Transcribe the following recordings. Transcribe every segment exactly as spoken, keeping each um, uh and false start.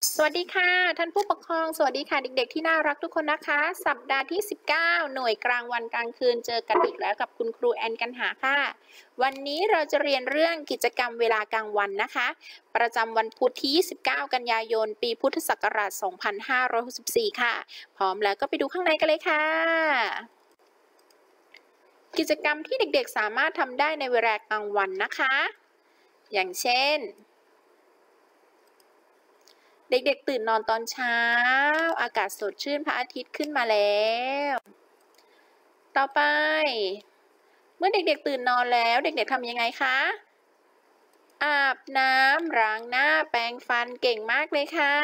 สวัสดีค่ะท่านผู้ปกครองสวัสดีค่ะเด็กๆที่น่ารักทุกคนนะคะสัปดาห์ที่สิบเก้าหน่วยกลางวันกลางคืนเจอกันอีกแล้วกับคุณครูแอนกันหาค่ะวันนี้เราจะเรียนเรื่องกิจกรรมเวลากลางวันนะคะประจำวันพุธที่ยี่สิบเก้ากันยายนปีพุทธศักราชสองพันห้าร้อยหกสิบสี่ค่ะพร้อมแล้วก็ไปดูข้างในกันเลยค่ะกิจกรรมที่เด็กๆสามารถทำได้ในเวลากลางวันนะคะอย่างเช่นเด็กๆตื่นนอนตอนเช้าอากาศสดชื่นพระอาทิตย์ขึ้นมาแล้วต่อไปเมื่อเด็กๆตื่นนอนแล้วเด็กๆทำยังไงคะอาบน้ำล้างหน้าแปรงฟันเก่งมากเลยค่ะ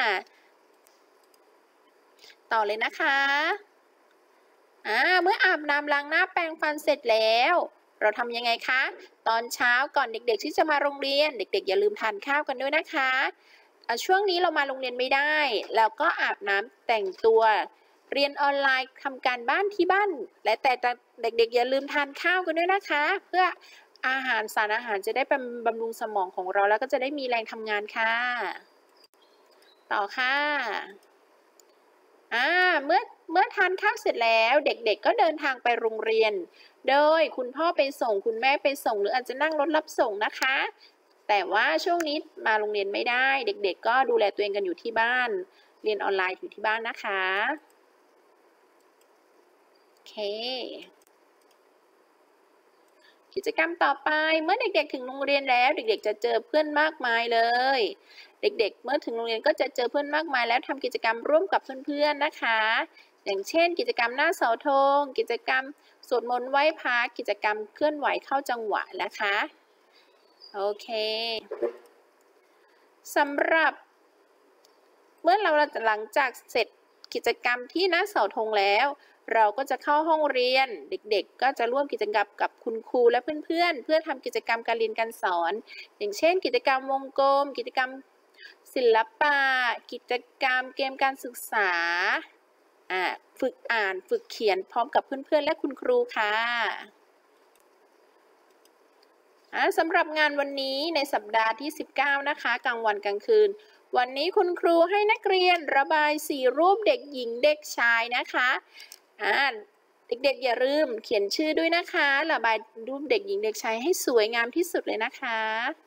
ต่อเลยนะคะอ่าเมื่ออาบน้ำล้างหน้าแปรงฟันเสร็จแล้วเราทำยังไงคะตอนเช้าก่อนเด็กๆที่จะมาโรงเรียนเด็กๆอย่าลืมทานข้าวกันด้วยนะคะช่วงนี้เรามาโรงเรียนไม่ได้แล้วก็อาบน้ำแต่งตัวเรียนออนไลน์ทำการบ้านที่บ้านและแต่เด็กๆอย่าลืมทานข้าวกันด้วยนะคะเพื่ออาหารสารอาหารจะได้บำรุงสมองของเราแล้วก็จะได้มีแรงทำงานค่ะต่อค่ะอ่าเมื่อเมื่อทานข้าวเสร็จแล้วเด็กๆก็เดินทางไปโรงเรียนโดยคุณพ่อไปส่งคุณแม่ไปส่งหรืออาจจะนั่งรถรับส่งนะคะแต่ว่าช่วงนี้มาโรงเรียนไม่ได้เด็กๆก็ดูแลตัวเองกันอยู่ที่บ้านเรียนออนไลน์อยู่ที่บ้านนะคะโอเคกิจกรรมต่อไปเมื่อเด็กๆถึงโรงเรียนแล้วเด็กๆจะเจอเพื่อนมากมายเลยเด็กๆเมื่อถึงโรงเรียนก็จะเจอเพื่อนมากมายแล้วทำกิจกรรมร่วมกับเพื่อนๆนะคะอย่างเช่นกิจกรรมหน้าเสาธงกิจกรรมสวดมนต์ไหว้พระกิจกรรมเคลื่อนไหวเข้าจังหวะนะคะโอเคสำหรับเมื่อเราหลังจากเสร็จกิจกรรมที่หน้าเสาธงแล้วเราก็จะเข้าห้องเรียนเด็กๆก็จะร่วมกิจกรรมกับคุณครูและเพื่อนๆเพื่อทำกิจกรรมการเรียนการสอนอย่างเช่นกิจกรรมวงกลมกิจกรรมศิลปะกิจกรรมเกมการศึกษาฝึกอ่านฝึกเขียนพร้อมกับเพื่อนๆและคุณครูค่ะสำหรับงานวันนี้ในสัปดาห์ที่สิบเก้านะคะกลางวันกลางคืนวันนี้คุณครูให้นักเรียนระบายสีรูปเด็กหญิงเด็กชายนะคะเด็กๆอย่าลืมเขียนชื่อด้วยนะคะระบายรูปเด็กหญิงเด็กชายให้สวยงามที่สุดเลยนะคะ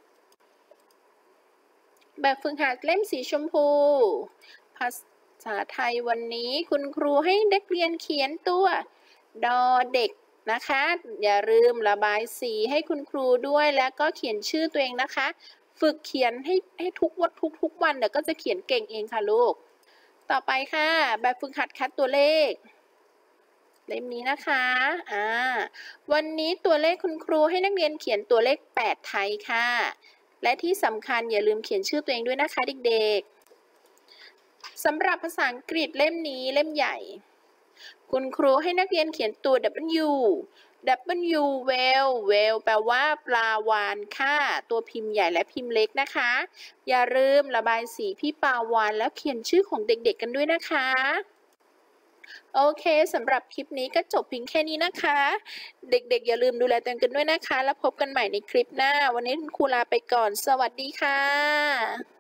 แบบฝึกหัดเล่มสีชมพูภาษาไทยวันนี้คุณครูให้นักเรียนเขียนตัวดอเด็กนะคะอย่าลืมระบายสีให้คุณครูด้วยแล้วก็เขียนชื่อตัวเองนะคะฝึกเขียนให้ให้ทุกวันทุกทุกวันเดี๋ยวก็จะเขียนเก่งเองค่ะลูกต่อไปค่ะแบบฝึกหัดคัดตัวเลขเล่มนี้นะคะอ่าวันนี้ตัวเลขคุณครูให้นักเรียนเขียนตัวเลขแปดไทยค่ะและที่สำคัญอย่าลืมเขียนชื่อตัวเองด้วยนะคะเด็กๆสำหรับภาษาอังกฤษเล่มนี้เล่มใหญ่คุณครูให้นักเรียนเขียนตัว W W whale whale แปลว่าปลาวาฬค่ะตัวพิมพ์ใหญ่และพิมพ์เล็กนะคะอย่าลืมระบายสีพี่ปลาวาฬแล้วเขียนชื่อของเด็กๆกันด้วยนะคะโอเคสำหรับคลิปนี้ก็จบเพียงแค่นี้นะคะเด็กๆอย่าลืมดูแลตัวเองกันด้วยนะคะแล้วพบกันใหม่ในคลิปหน้าวันนี้คุณครูลาไปก่อนสวัสดีค่ะ